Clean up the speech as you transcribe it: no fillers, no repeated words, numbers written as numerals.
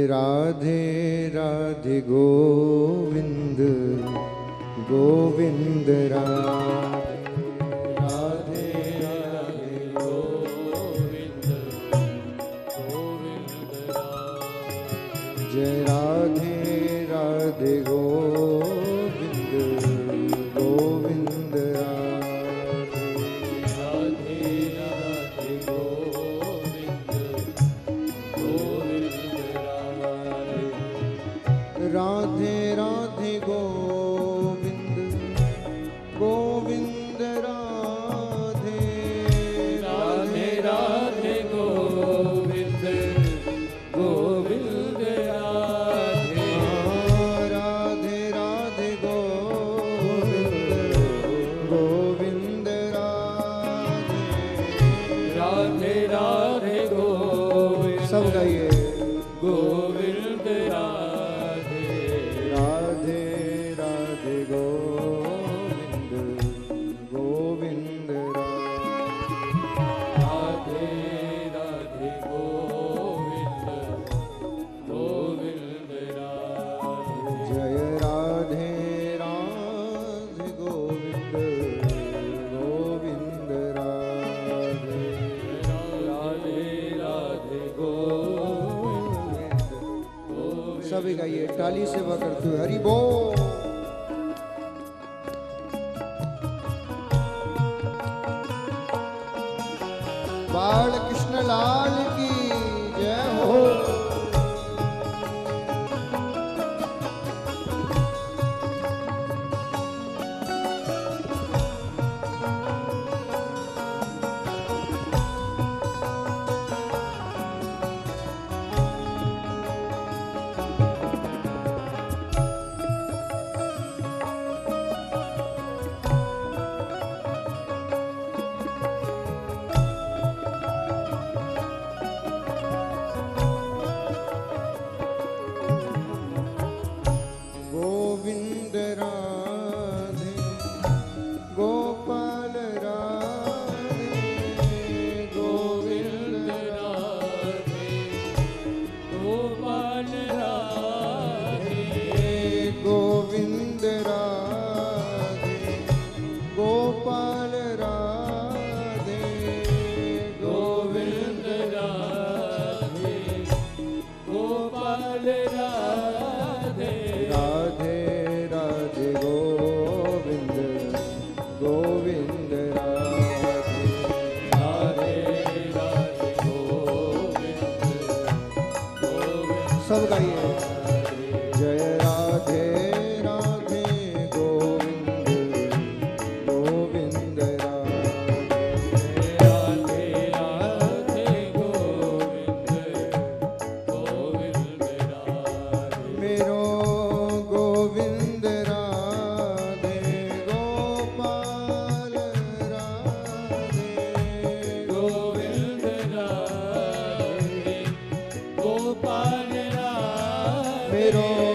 राधे राधे गोविंद गोविंद राधे राधे गोविंद गोविंद जय राधे राधे गोविंद गोविंद राधे राधे गोविंद गोविंद राधे राधे गोविंद गोविंद राधे राधे राधे गोविंद गोविंद राधे राधे राधे गोविंद गोविंद राधे राधे राधे गोविंद सब गाइए गोविंद राधे राधे राधे गोविंद गोविंद राधे राधे गोविंद गोविंद जय राधे राधे गोविंद गोविंद राधे राधे राधे गोविंद सभी गाइए ताली सेवा करते हुए हरि बोल। बाल कृष्ण लाल की जय हो। गोविंद राधे गोपाल राधे गोविंद राधे गोपाल राधे गोविंद राधे गोपाल राधे गोविंद राधे गोपाल राधे राधे राधे गोविंद गोविंद राधे राधे राधे गोविंद गोविंद सब गाइए जय राधे राधे गोविंद गोविंद राधे राधे गोविंद गोविंद मेरो गोविंद राधे गोपाल राधे गोविंद राधे गोपाल राधे मेरो